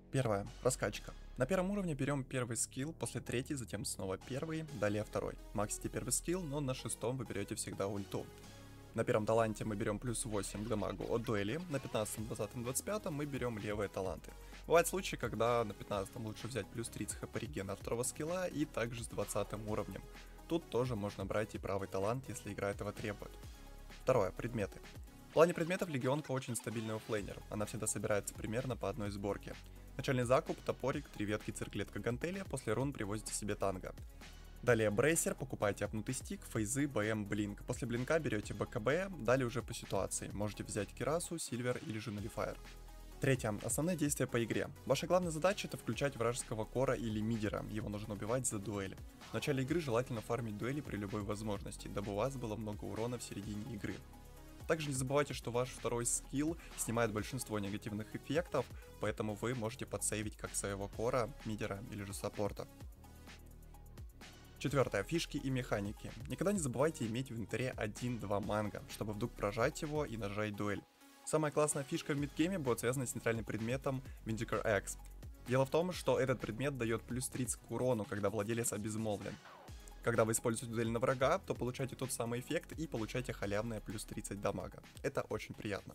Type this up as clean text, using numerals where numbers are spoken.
Первое. Раскачка. На первом уровне берем первый скилл, после третий, затем снова первый, далее второй. Максите первый скилл, но на шестом вы берете всегда ульту. На первом таланте мы берем плюс 8 к дамагу от дуэли, на 15, 20, 25 мы берем левые таланты. Бывают случаи, когда на 15 лучше взять плюс 30 хп регена от второго скилла и также с 20 уровнем. Тут тоже можно брать и правый талант, если игра этого требует. Второе. Предметы. В плане предметов легионка очень стабильный оффлейнер, она всегда собирается примерно по одной сборке. Начальный закуп, топорик, 3 ветки, цирклетка, гантели, после рун привозите себе танго. Далее брейсер, покупайте апнутый стик, фейзы, БМ, блинк. После блинка берете БКБ, далее уже по ситуации. Можете взять кирасу, сильвер или же нулифайр. Третье. Основные действия по игре. Ваша главная задача это включать вражеского кора или мидера, его нужно убивать за дуэль. В начале игры желательно фармить дуэли при любой возможности, дабы у вас было много урона в середине игры. Также не забывайте, что ваш второй скилл снимает большинство негативных эффектов, поэтому вы можете подсейвить как своего кора, мидера или же саппорта. Четвертое. Фишки и механики. Никогда не забывайте иметь в инвентаре 1-2 манго, чтобы вдруг прожать его и нажать дуэль. Самая классная фишка в мидгейме будет связана с нейтральным предметом Vindicator X. Дело в том, что этот предмет дает плюс 30 к урону, когда владелец обезмолвлен. Когда вы используете дуэль на врага, то получаете тот самый эффект и получаете халявное плюс 30 дамага. Это очень приятно.